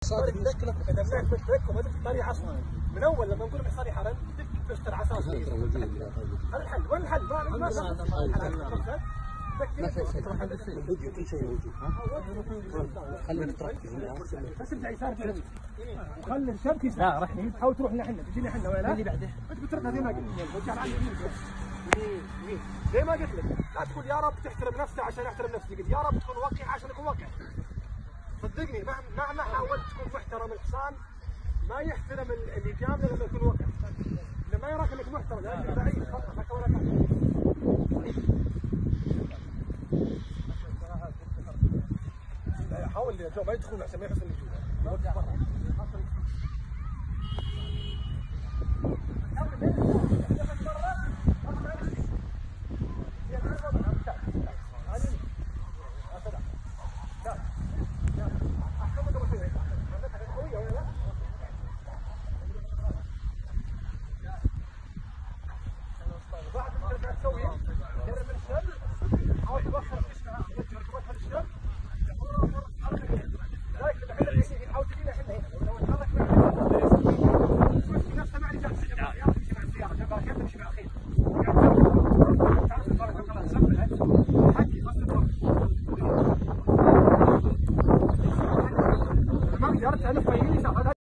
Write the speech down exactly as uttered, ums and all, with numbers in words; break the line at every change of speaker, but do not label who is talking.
صادق مشكلة
اذا بنعرف نترك وما تختاري عصا من اول لما نقول حصاني حرم تشتري عصا هذا الحل. وين الحل؟ ما ما
ما في شيء وجه كل شيء وجه خلينا نترك
بس ارجع يسار وخلي الشبك يسار. لا راح حاول تروح لحنا تجيني احنا وين اللي بعده انت بتردها زي ما قلت وجه على اليمين يمين زي ما قلت لك. لا تقول يا رب تحترم نفسه عشان احترم نفسي، قلت يا رب تكون واقعي عشان اكون واقعي. صدقني مهما مهما حاولت تكون محترم الحصان ما يحترم اللي جامله لما يكون واقعي. لما يراك انك محترم لانك بعيد خطك ولا كان. حاول ما يدخلون عشان ما يحصل